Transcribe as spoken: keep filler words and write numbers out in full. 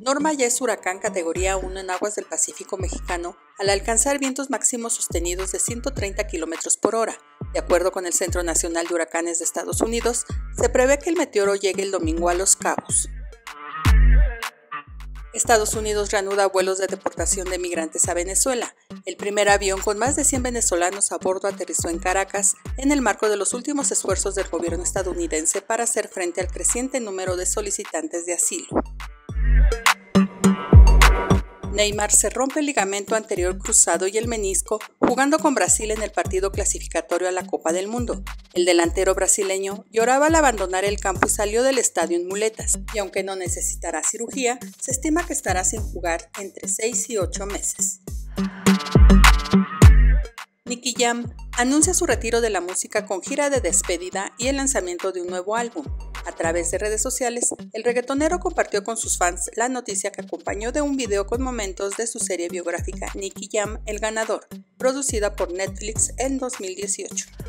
Norma ya es huracán categoría uno en aguas del Pacífico mexicano al alcanzar vientos máximos sostenidos de ciento treinta kilómetros por hora. De acuerdo con el Centro Nacional de Huracanes de Estados Unidos, se prevé que el meteoro llegue el domingo a Los Cabos. Estados Unidos reanuda vuelos de deportación de migrantes a Venezuela. El primer avión con más de cien venezolanos a bordo aterrizó en Caracas en el marco de los últimos esfuerzos del gobierno estadounidense para hacer frente al creciente número de solicitantes de asilo. Neymar se rompe el ligamento anterior cruzado y el menisco jugando con Brasil en el partido clasificatorio a la Copa del Mundo. El delantero brasileño lloraba al abandonar el campo y salió del estadio en muletas, y aunque no necesitará cirugía, se estima que estará sin jugar entre seis y ocho meses. Nicky Jam anuncia su retiro de la música con gira de despedida y el lanzamiento de un nuevo álbum. A través de redes sociales, el reggaetonero compartió con sus fans la noticia que acompañó de un video con momentos de su serie biográfica Nicky Jam, El Ganador, producida por Netflix en dos mil dieciocho.